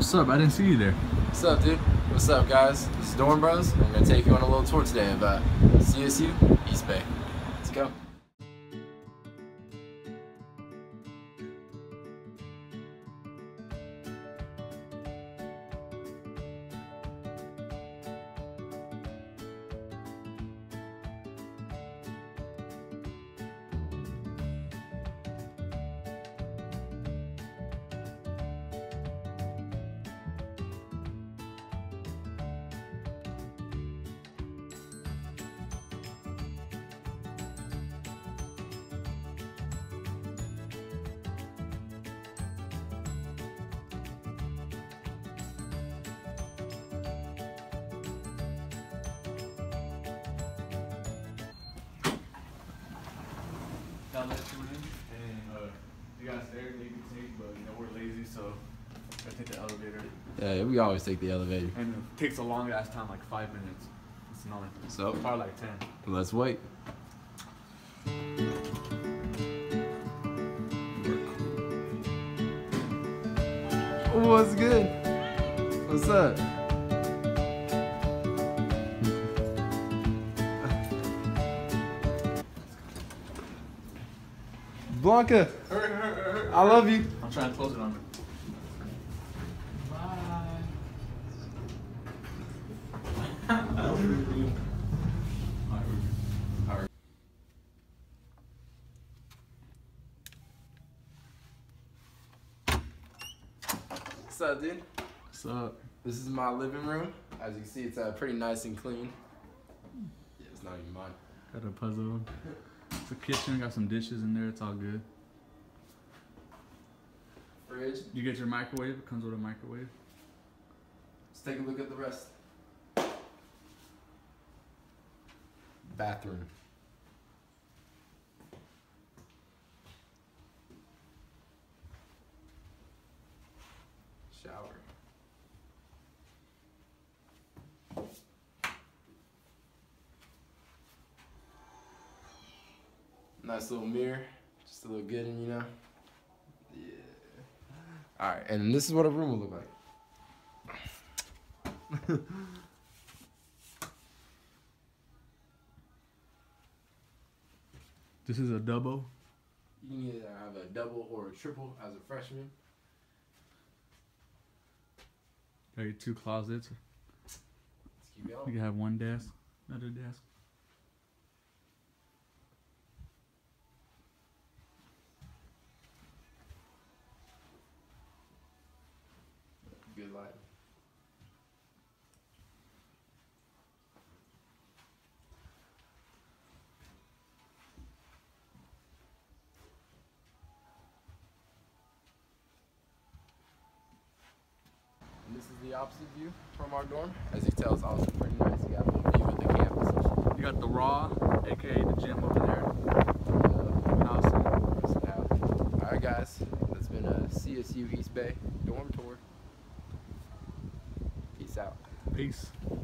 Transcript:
what's up? I didn't see you there. What's up, dude? What's up, guys? This is Dorm Bros. I'm gonna take you on a little tour today of CSU Eastbay. Let's go. I'll let you in, and you got stairs that you can take, but you know we're lazy, so I take the elevator. Yeah, we always take the elevator. And it takes a long ass time, like 5 minutes. It's annoying. So probably like 10. Let's wait. What's good? What's up? Blanca, I love you. I'm trying to close it on me. What's up, dude? What's up? This is my living room. As you can see, it's pretty nice and clean. Yeah, it's not even mine. Got a puzzle. It's a kitchen, got some dishes in there, it's all good. Fridge. You get your microwave, it comes with a microwave. Let's take a look at the rest. Bathroom. Shower. Nice little mirror, just to look good, you know? Yeah. All right, and this is what a room will look like. This is a double. You can either have a double or a triple as a freshman. Got your 2 closets. Let's keep You going. can have one desk, another desk. Good light. And this is the opposite view from our dorm. As you can tell, it's also pretty nice. You got a little view of the campus. You got the raw, aka the gym over there. Alright guys, that's been a CSU Eastbay dorm tour. Peace out. Peace.